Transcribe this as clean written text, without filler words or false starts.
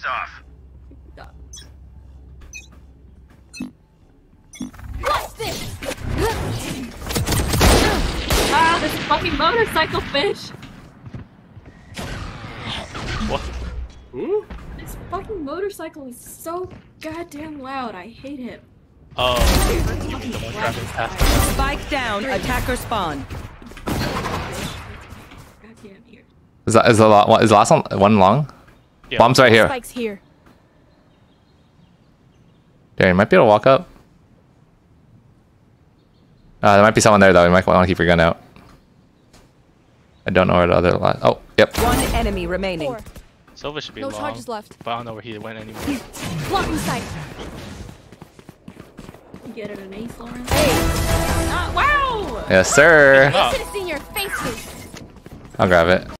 off. What's this? Ah, this fucking motorcycle fish. What? Ooh. This fucking motorcycle is so goddamn loud. I hate him. Oh, the one driving past. Spike down. Attacker spawn. Goddamn here. Is the last one long? Yeah. Bomb's right here. Spike's here. Yeah, you might be able to walk up. There might be someone there though. You might want to keep your gun out. I don't know where the other line. Oh, yep. One enemy remaining. Silva should be No long, charges left. but I don't know where he went anymore. Blocking sight. You get it an ace, Lauren? Hey. Wow! Yes, sir. Oh. Should have seen your faces. I'll grab it.